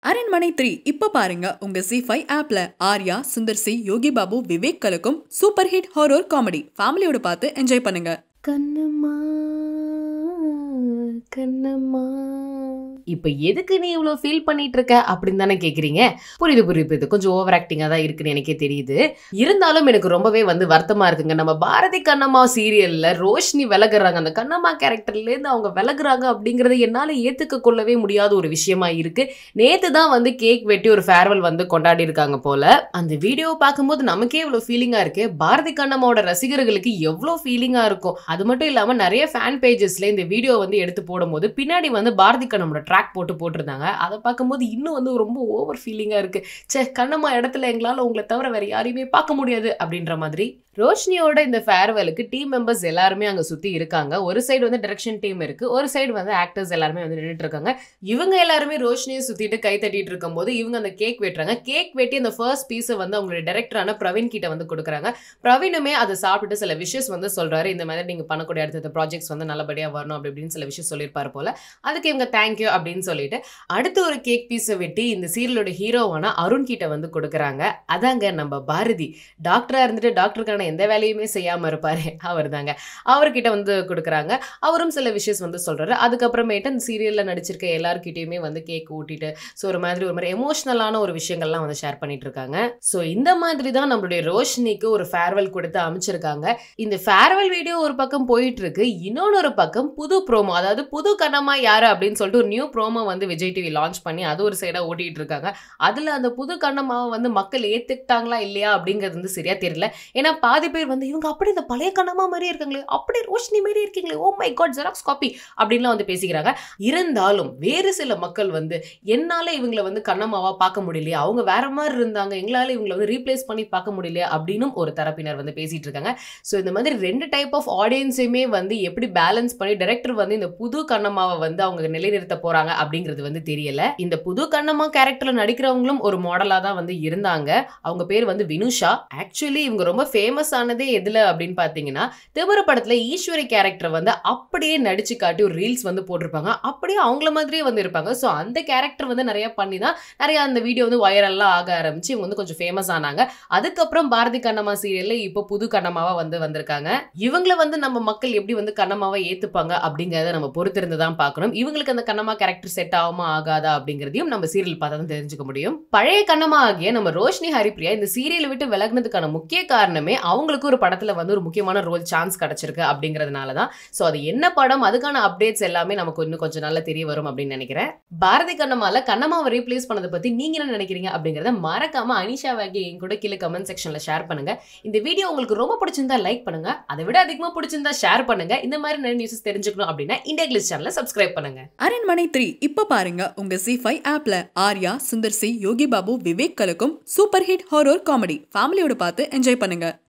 அரண்மனை 3 இப்ப பாருங்க உங்க Z5 ஆப்ல ஆர்யா, சுந்தர்சி, யோகி பாபு, விவேக் கலக்கும் சூப்பர் ஹிட் ஹாரர் காமெடி ஃபேமிலியோட பார்த்து என்ஜாய் பண்ணுங்க. கண்ணம்மா கண்ணம்மா இப்ப எதுக்கு நீ இவ்வளவு ஃபீல் பண்ணிட்டு இருக்க அப்படின்னு தானே கேக்குறீங்க. புரியுது கொஞ்சம் ஓவர் ஆக்டிங்கா தான் இருக்குன்னு எனக்கே தெரியுது. இருந்தாலும் எனக்கு ரொம்பவே வருத்தமா இருக்குங்க. நம்ம பாரதி கண்ணம்மா சீரியல்ல ரோஷினி விலகுறாங்க, அந்த கண்ணம்மா கேரக்டர்ல இருந்து அவங்க விலகுறாங்க அப்படிங்கறது என்னால ஏத்துக்க கொள்ளவே முடியாத ஒரு விஷயமா இருக்கு. நேத்து தான் கேக் வெட்டி ஒரு ஃபேர்வெல் கொண்டாடி இருக்காங்க போல. அந்த வீடியோ பார்க்கும்போது நமக்கே இவ்வளவு ஃபீலிங்கா இருக்கு. பாரதி கண்ணம்மாவோட ரசிகர்களுக்கு எவ்வளவு ஃபீலிங்கா இருக்கும். அது மட்டும் இல்லாம நிறைய ஃபேன் பேஜஸ்ல இந்த வீடியோ எடுத்து போடும்போது பின்னாடி பாரதி கண்ணம்மாவோட ட்ராக் போட்டிருந்தாங்க. அதை பார்க்கும்போது இன்னும் ரொம்ப ஓவர் ஃபீலிங்கா இருக்கு. சே, கண்ணம்மா இடத்துல எங்களால உங்களை தவிர வேற யாரையுமே பார்க்க முடியாது அப்படின்ற மாதிரி. ரோஷினியோட இந்த ஃபேர்வெலுக்கு டீம் மெம்பர்ஸ் எல்லாருமே அங்க சுத்தி இருக்காங்க. ஒரு சைடு டைரக்ஷன் டீம் இருக்கு, ஒரு சைடு ஆக்டர்ஸ் எல்லாருமே நின்றுட்டு இருக்காங்க. இவங்க எல்லாருமே ரோஷினியை சுத்திட்டு கை தட்டிட்டு இருக்கும் போது இவங்க அந்த கேக் வெட்டுறாங்க. கேக் வெட்டி அந்த ஃபர்ஸ்ட் பீஸை அவங்களுடைய டைரக்டரான பிரவீன் கிட்ட கொடுக்குறாங்க. பிரவீனுமே அதை சாப்பிட்டு சில விஷஸ் சொல்றாரு. இந்த மாதிரி நீங்க பண்ணக்கூடிய அடுத்த ப்ராஜெக்ட்ஸ் நல்லபடியா வரணும் அப்படின்னு சில விஷயம் சொல்லியிருப்பாரு போல. அதுக்கு இவங்க தேங்க்யூ அப்படின்னு சொல்லிட்டு அடுத்து ஒரு கேக் பீஸை வெட்டி இந்த சீரியலோட ஹீரோவான அருண் கிட்ட கொடுக்குறாங்க. அதாங்க நம்ம பாரதி. டாக்டரா இருந்துட்டு டாக்டருக்கான எந்த வேலையுமே செய்யாம இருப்பாரு, அவர் தாங்க. அவர்கிட்ட கொடுக்குறாங்க. அவரும் சில விஷயம் சொல்றாரு. அதுக்கப்புறமேட்டு அந்த சீரியல்ல நடிச்சிருக்க எல்லார்கிட்டயுமே கேக் ஊட்டிட்டு ஒரு மாதிரி எமோஷனலான ஒரு விஷயங்கள்லாம் ஷேர் பண்ணிட்டு இருக்காங்க. சோ இந்த மாதிரி தான் நம்மளுடைய ரோஷினிக்கு ஒரு ஃபேர்வெல் கொடுத்து அமைச்சிருக்காங்க. இந்த ஃபேர்வெல் வீடியோ ஒரு பக்கம் போயிட்டு இருக்கு. இன்னொரு பக்கம் புது ப்ரோமோ, அதாவது புது கண்ணம்மா யாரு அப்படின்னு சொல்லிட்டு ஒரு new promo Vijay TV launch பண்ணி அது ஒரு சைடா ஓட்டிட்டு இருக்காங்க. அதுல அந்த புது கண்ணம்மாவை மக்கள் ஏத்துக்கிட்டாங்களா இல்லையா அப்படிங்கிறது சரியா தெரியல. ஏன்னா பாதி பேர் இவங்க அப்படி இந்த பழைய கண்ணம்மா மாதிரியே இருக்காங்களே, அப்படியே ரோஷினி மாதிரி இருக்கீங்களே, oh my god xerox copy அப்படின்லாம் பேசிக்கிறாங்க. இருந்தாலும் வேறு சில மக்கள் என்னால இவங்களை கண்ணம்மாவா பார்க்க முடியலையா, அவங்க வேற மாதிரி இருந்தாங்க, எங்களால இவங்களை ரீப்ளேஸ் பண்ணி பார்க்க முடியலையா அப்படின்னு ஒரு தரப்பினர் பேசிட்டு இருக்காங்க. ஸோ இந்த மாதிரி ரெண்டு டைப் ஆஃப் ஆடியன்ஸையுமே எப்படி பேலன்ஸ் பண்ணி டைரக்டர் இந்த புது கண்ணம்மாவை அவங்க நிலைநிறுத்த போறாங்க அப்படிங்கிறது தெரியல. இந்த புது கண்ணம்மா கேரக்டர்ல நடிக்கிறவங்களும் ஒரு மாடலா தான் இருந்தாங்க. அவங்க பேர் வினுஷா. ஆக்சுவலி இவங்க ரொம்ப ஃபேமஸ் ஆனதே எதுல அப்படின்னு பாத்தீங்கன்னா, திமிரு படத்துல ஈஸ்வரி கேரக்டர் அப்படியே நடிச்சு காட்டி ஒரு ரீல்ஸ் போட்டிருப்பாங்க. அப்படியே அவங்கள மாதிரியே இருப்பாங்க. சோ அந்த கேரக்டர் நிறைய பண்ணி தான் நிறைய அந்த வீடியோ வைரல்லாம் ஆக ஆரம்பிச்சு இவங்க கொஞ்சம் ஃபேமஸ் ஆனாங்க. அதுக்கப்புறம் பாரதி கண்ணம்மா சீரியல்ல இப்போ புது கண்ணம்மாவா வந்திருக்காங்க. இவங்கள நம்ம மக்கள் எப்படி கண்ணம்மாவை ஏத்துப்பாங்க அப்படிங்கறத நம்ம பொறுத்திருந்து தான் பார்க்கணும். இவங்களுக்கு அந்த கண்ணம்மா கேரக்டர் செட் ஆகுமா ஆகாதா அப்படிங்கறதையும் நம்ம சீரியல் பார்த்தா தான் தெரிஞ்சுக்க முடியும். பழைய கண்ணம்மா ஆகிய நம்ம ரோஷினி ஹரிப்ரியா இந்த சீரியலை விட்டு விலகினதுக்கான முக்கிய காரணமே அவங்களுக்கு ஒரு படத்துல ஒரு முக்கியமான ரோல் சான்ஸ் கிடைச்சிருக்கு அப்படிங்கறதுனால தான். சோ அது என்ன படம், அதுக்கான அப்டேட்ஸ் எல்லாமே நமக்கு இன்னும் கொஞ்சம் நல்லா தெரிய வரும் அப்படின்னு நினைக்கிறேன். பாரதி கண்ணம்மால கண்ணம்மாவை ரீப்ளேஸ் பண்ணதை பத்தி நீங்க என்ன நினைக்கிறீங்க அப்படிங்கறத மறக்காம அனிஷா வாகி என் கூட கீழே கமெண்ட் செக்ஷன்ல ஷேர் பண்ணுங்க. இந்த வீடியோ உங்களுக்கு ரொம்ப பிடிச்சிருந்தா லைக் பண்ணுங்க, அதை விட அதிகமா பிடிச்சிருந்தா ஷேர் பண்ணுங்க. இந்த மாதிரி நிறைய நியூஸ் தெரிஞ்சுக்கணும் அப்படின்னா IndiaGlitz சேனலை சப்ஸ்கிரைப் பண்ணுங்க. அரண்மனை 3 இப்ப பாருங்க உங்க Z5 ஆப்ல ஆர்யா, சுந்தர்சி, யோகி பாபு, விவேக் கலக்கும் சூப்பர் ஹிட் ஹாரர் காமெடி ஃபேமிலியோட பார்த்து என்ஜாய் பண்ணுங்க.